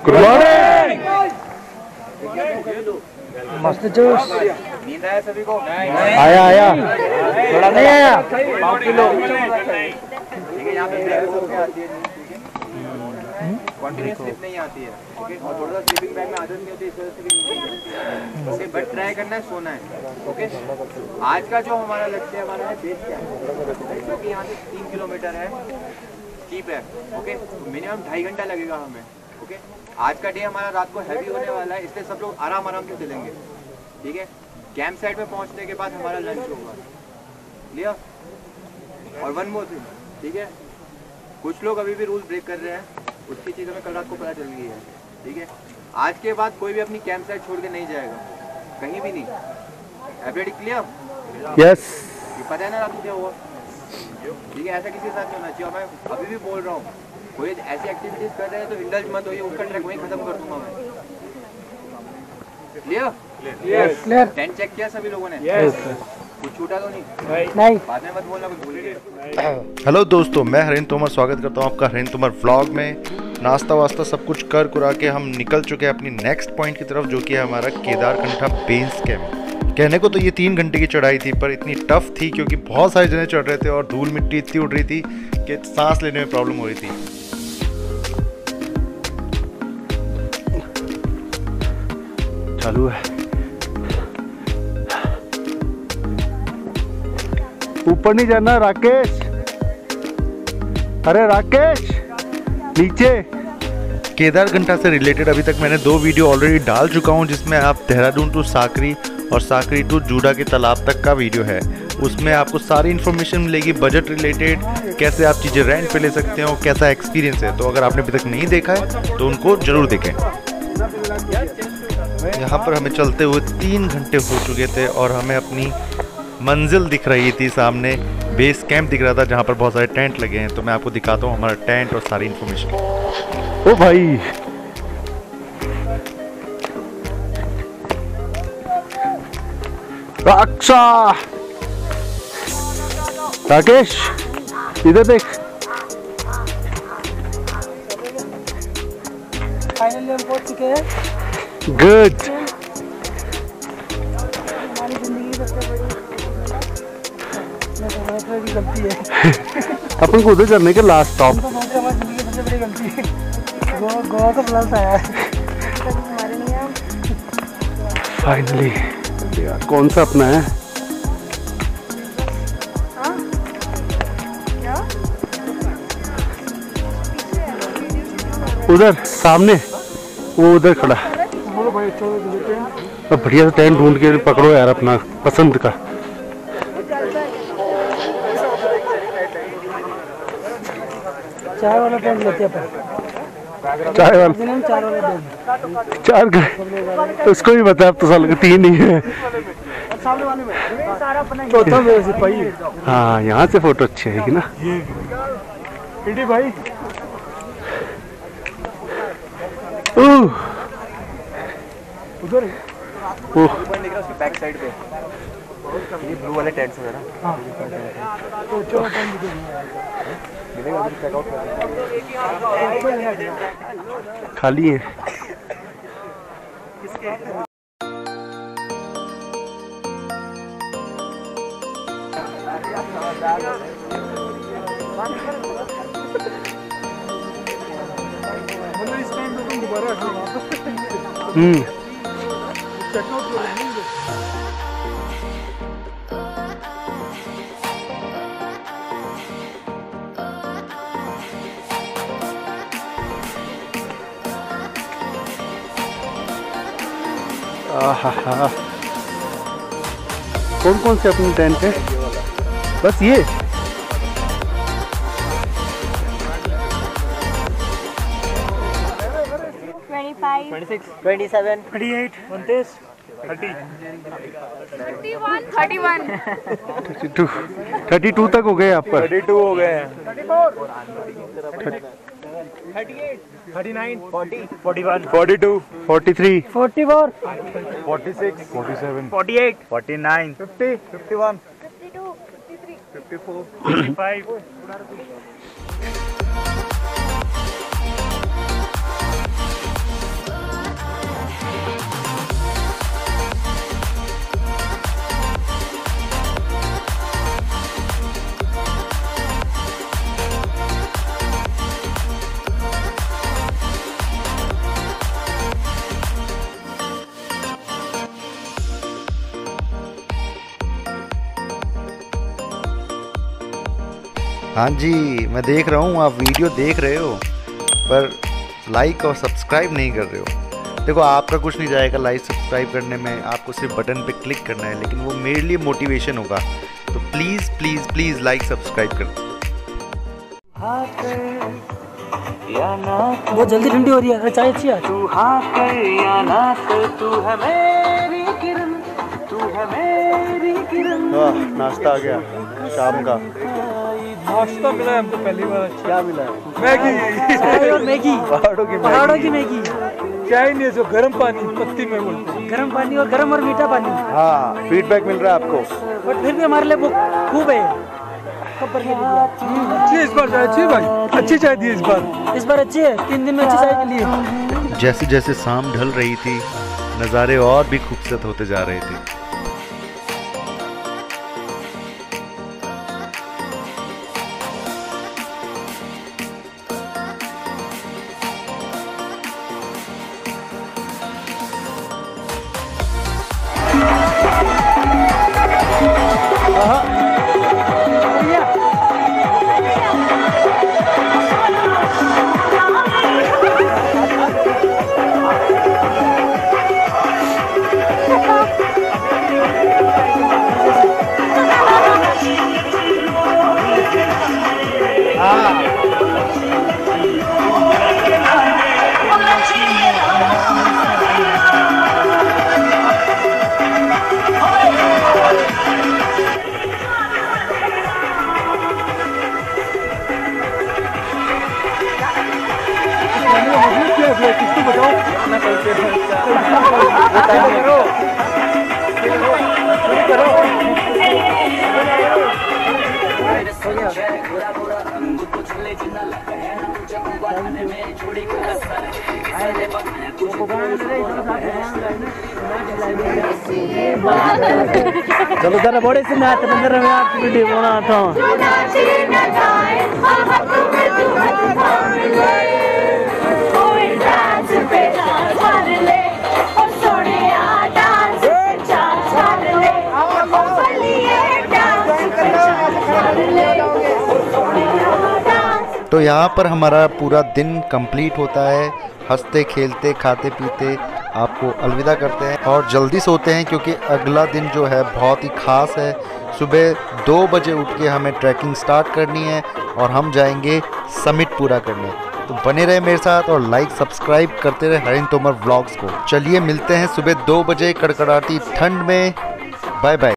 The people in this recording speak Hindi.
Good morning. मस्त जोश। नींद आया सभी को? आया आया, थोड़ा नहीं आया। ठीक है, यहाँ पे ब्रेक होके आती है, कंटिन्यूस स्लिप नहीं आती है, ओके। और थोड़ा सा स्लीपिंग बैग में आदत नहीं होती, इस वजह से भी ओके। बट ट्राई करना है, सोना है, ओके। आज का जो हमारा लक्ष्य है, हमारा है बेस कैंप, जो कि यहाँ से 3 किलोमीटर है, स्टीप है, ओके। मिनिमम 2.5 घंटा लगेगा हमें, ओके। आज का डे हमारा रात को हैवी होने वाला है, इसलिए सब लोग आराम से चलेंगे, ठीक है। कैंप साइट में पहुँचने के बाद हमारा लंच होगा, क्लियर। और वन मोर थिंग, ठीक है, कुछ लोग अभी भी रूल ब्रेक कर रहे हैं, उसकी चीज़ हमें कल रात को पता चल गई है, ठीक है। आज के बाद कोई भी अपनी कैंप साइट छोड़ के नहीं जाएगा, कहीं भी नहीं। Everybody clear? यस। ये पता है ना रात को क्या हुआ, ठीक है। ऐसा किसी के साथ नहीं होना चाहिए। मैं अभी भी बोल रहा हूँ, कोई ऐसी एक्टिविटीज कर रहे हैं तो इंडल्ज मत होइए, उसका ट्रैक वहीं खत्म कर दूंगा मैं। क्लियर? क्लियर। टेंट चेक किया सभी लोगों ने? कुछ छूटा तो नहीं? बाद में मत बोलना कुछ भूल गए। हेलो दोस्तों, मैं हरेंद्र तोमर स्वागत करता हूँ आपका हरेंद्र तोमर व्लॉग में। नाश्ता वास्ता सब कुछ कर कुरा के हम निकल चुके हैं अपनी नेक्स्ट पॉइंट की तरफ, जो कि है हमारा केदारकंठा बेस कैंप। कहने को तो ये 3 घंटे की चढ़ाई थी, पर इतनी टफ थी क्योंकि बहुत सारे जने चढ़ रहे थे और धूल मिट्टी इतनी उड़ रही थी कि सांस लेने में प्रॉब्लम हो रही थी। चालू है, ऊपर नहीं जाना राकेश। अरे राकेश नीचे। केदारकंठा से रिलेटेड अभी तक मैंने 2 वीडियो ऑलरेडी डाल चुका हूं, जिसमें आप देहरादून टू साकरी और साकरी टू जूडा के तालाब तक का वीडियो है। उसमें आपको सारी इन्फॉर्मेशन मिलेगी बजट रिलेटेड, कैसे आप चीज़ें रेंट पे ले सकते हो, कैसा एक्सपीरियंस है। तो अगर आपने अभी तक नहीं देखा है तो उनको जरूर देखें। यहाँ पर हमें चलते हुए 3 घंटे हो चुके थे और हमें अपनी मंजिल दिख रही थी सामने। बेस कैंप दिख रहा था जहाँ पर बहुत सारे टेंट लगे हैं। तो मैं आपको दिखाता हूँ हमारा टेंट और सारी इन्फॉर्मेशन। ओ भाई, रक्षा राकेश इधर देख। फाइनली हम पहुंच चुके हैं। गुड। हमारी जिंदगी की सबसे बड़ी गलती है। अपन को उधर करने के लास्ट स्टॉप। हमारी जिंदगी की सबसे बड़ी गलती है। गोवा का प्लान आया है। फाइनली यार, कौन सा अपना है? उधर सामने वो उधर खड़ा। अब बढ़िया सा टेंट ढूंढ के पकड़ो यार अपना पसंद का। चाय वाला टेंट लेते हैं। चाय वाला चार का उसको भी बता, अब तो साल 3 ही है। हाँ, यहाँ से फोटो अच्छी आएगी ना। भाई उधर उसकी बैक साइड पे ये ब्लू वाले टेंट्स वगैरह खाली है। कौन कौन से अपने टेंट है? बस ये 26, 27, 28, 29, 30, 31, 32 तक हो गए आप पर। 32 हो गए हैं। 38, 39, 40, 41, 42, 43, 44, 46, 47, 48, 49, 50, 51, 52, 53, 54, 55. हाँ जी, मैं देख रहा हूँ, आप वीडियो देख रहे हो पर लाइक और सब्सक्राइब नहीं कर रहे हो। देखो आपका कुछ नहीं जाएगा लाइक सब्सक्राइब करने में, आपको सिर्फ बटन पे क्लिक करना है, लेकिन वो मेरे लिए मोटिवेशन होगा। तो please please please like subscribe कर दो। बहुत जल्दी ठंडी हो रही है। चाय अच्छी है। तू हाँ कर या ना कर, तू है मेरी किरण, तू है मेरी किरण। नाश्ता आ गया शाम का। नाश्ता मिला है हमको पहली बार। क्या मिला है? मैगी। चाय और मैगी। पहाड़ों की मैगी। चाय नहीं, जो गर्म पानी पत्ती में बोलते हैं। गर्म पानी और गर्म और मीठा पानी। हाँ, फीडबैक मिल रहा है आपको? बट फिर भी हमारे लिए वो खूब है। अच्छी इस बार चाय अच्छी भाई, अच्छी चाय दी इस बार अच्छी है। 3 दिन में अच्छी चाय के लिए। जैसे जैसे शाम ढल रही थी, नज़ारे और भी खूबसूरत होते जा रहे थे। किसको बताओ अपना चलो जरा बड़े से नाच अंदर में आप वीडियो बनाता हूँ। तो यहाँ पर हमारा पूरा दिन कंप्लीट होता है। हंसते खेलते खाते पीते आपको अलविदा करते हैं और जल्दी सोते हैं, क्योंकि अगला दिन जो है बहुत ही ख़ास है। सुबह 2 बजे उठ के हमें ट्रैकिंग स्टार्ट करनी है और हम जाएंगे समिट पूरा करने। तो बने रहे मेरे साथ और लाइक सब्सक्राइब करते रहे हरिन तोमर व्लॉग्स को। चलिए मिलते हैं सुबह 2 बजे कड़कड़ाती ठंड में। Bye bye.